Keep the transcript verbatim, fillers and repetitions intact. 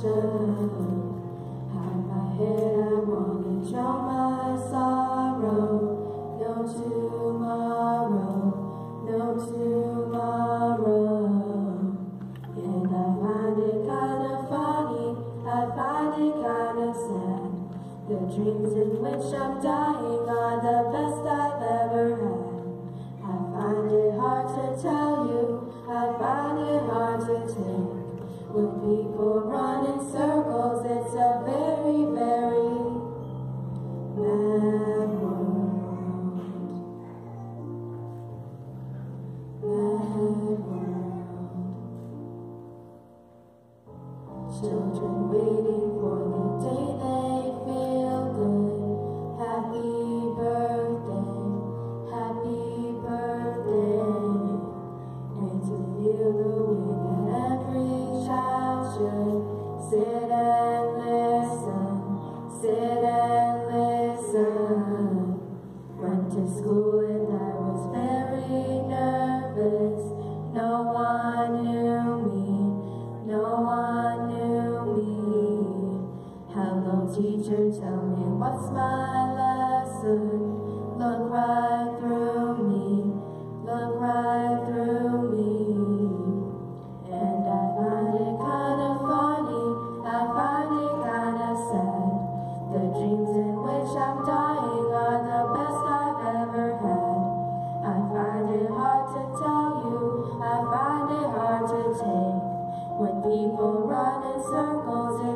should. Hide my head, I wanna drown my sorrow. No tomorrow, no tomorrow. And I find it kinda funny, I find it kinda sad. The dreams in which I'm dying are the best I've ever had. I find it hard to tell you, I find it hard to take. When people run in circles, it's a very, very mad world. Mad world. Children waiting for the day they feel good. Happy birthday, happy birthday. And to feel the way that every child should sit and listen, sit and listen. Went to school and I was very nervous. No one knew me, no one knew me. Hello teacher, tell me what's my lesson. Look right through me, look right through me. And I find it kinda funny, I find it kinda sad. The dreams in which I'm dying are the best I've ever had. I find it hard to tell you, I find it hard to take. When people run in circles,